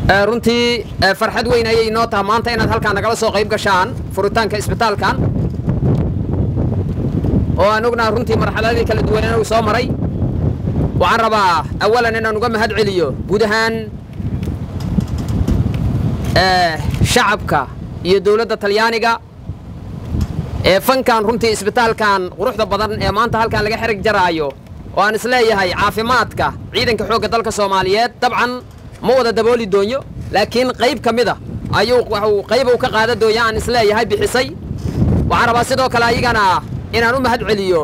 runtii farxad weyn ayay inoo tahay maanta inaad halkaan nagala soo qayb gashaan furitaanka isbitaalkan oo aan ognahay runtii marxaladii kala duwan inuu soo maray waxaan rabaa awalan inaan uga mahad celiyo guud ahaan shacabka iyo dawladda Talyaaniga ee fankan runtii isbitaalkan quruxda badan ee maanta halkaan laga xirig jaraayo oo aan isleeyahay caafimaadka ciidanka xoogga dalka Soomaaliyeed dabcan ma wada dabooli doonyo laakiin qayb kamida ayuu qayb uu ka qaada doonya aan isleeyahay bixisay waxaan rabaa sidoo kale ayagana inaan u mahad celiyo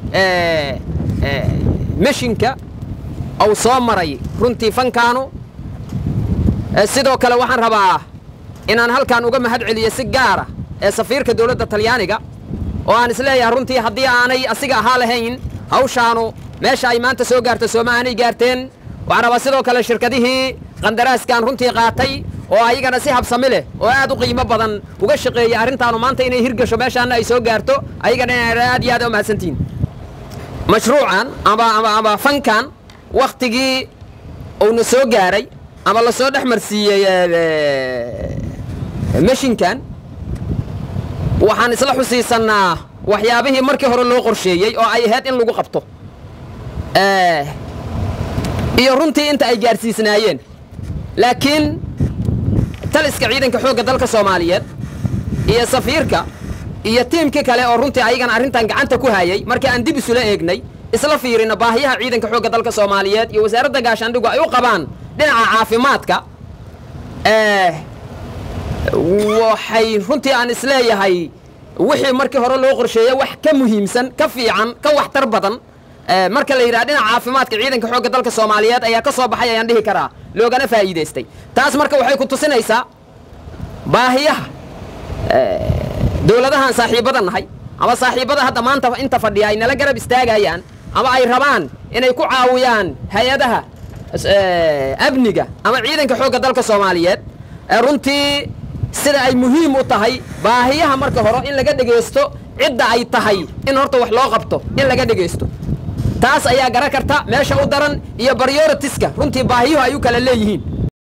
mishinka أو صامري رنتي فنكانو سيدو كلا وحن ربا إن أنا هل كان وجمع هاد علي سجارة سفير كدولة الطليانية وأنا سلايا رنتي هدي أنا أسيجا حالهين أو شانو ماشي أي ما أنت سوجر تسوماني جارتين وأنا بسيدو كلا الشركة دي هي قندراس كان رنتي قاتي وأي كان سيحب سمله وأدو قيمة بدن وقشقي يارنتانو ما أنت إني هرجش ماشي أنا يسوجرتو أي كان رادي هذا مع سنتين مشروعا أبا فنكان وقتي أو نسوق جاري أما الله صادح مرسي مشين كان وحن يصلحوا سيسنا وحيابه مركه هر اللي قرشيء أو أي هات إن لو قبطه يرنتي أنت أي جارسي سنايين لكن تلس كعيدا كحوق دلك الصوماليات هي سفيرك هي تيم كلا أرنتي أيجان أرنتان عنت كوهاي مركه عندي بسلا إجني isla fiirina baahiyaha ciidanka xoogga dalka Soomaaliyeed iyo wasaaradda gaashaandhigu ay u qabaan dhinaca caafimaadka waxay runtii aan isleeyahay wixii markii hore loo qorsheeyay wax ka muhiimsan ka fiican ka waxtar badan marka la yiraahdo dhinaca caafimaadka ciidanka xoogga dalka Soomaaliyeed ayaa ka soo baxay ayaan dhihi karaa loogana faa'iideystay taas marka waxay ku tusinaysaa baahiyaha dawladahan saaxiibada nahay ama saaxiibada hadda maanta inta fadhiya ay nala garab istaagayaan ama ay rabaan inay ku caawiyaan hay'adaha amniga ama ciidanka xoogga dalka Soomaaliyeed runtii sida ay muhiim u tahay baahiyaha marka hore in laga dhageysto cidda ay tahay in horta wax loo qabto in laga dhageysto taas ayaa garan karta meesha u daran iyo prioritiska runtii baahiyaha ay u kala leeyihiin